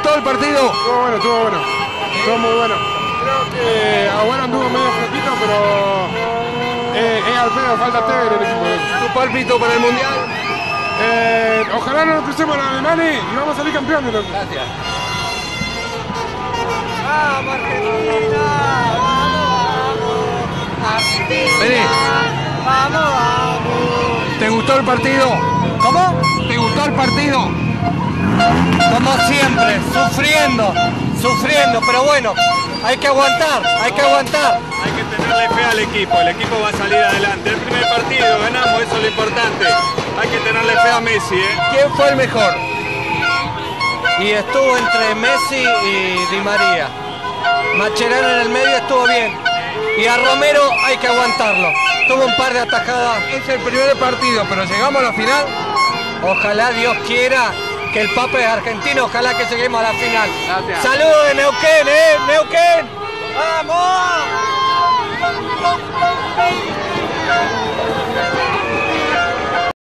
gustó el partido? Estuvo bueno, estuvo bueno. Estuvo muy bueno. Creo que Agüero anduvo medio flojito, pero es al pedo, falta Tevez en el equipo. ¿Tu palpito para el Mundial? Ojalá no nos crucemos los alemanes y vamos a salir campeones. Gracias. ¡Vamos, Argentina! ¡Vamos! ¡Argentina! Vení. ¡Vamos, vamos! ¿Te gustó el partido? ¿Cómo? ¿Te gustó el partido? Como siempre, sufriendo, pero bueno, hay que aguantar, hay que aguantar. Hay que tenerle fe al equipo, el equipo va a salir adelante. El primer partido ganamos, eso es lo importante. Hay que tenerle fe a Messi, ¿eh? ¿Quién fue el mejor? Y estuvo entre Messi y Di María. Mascherano en el medio estuvo bien. Y a Romero hay que aguantarlo. Tuvo un par de atajadas. Es el primer partido, pero llegamos a la final. Ojalá Dios quiera que el Papa es argentino, ojalá que lleguemos a la final. Gracias. Saludos de Neuquén, Neuquén. ¡Vamos!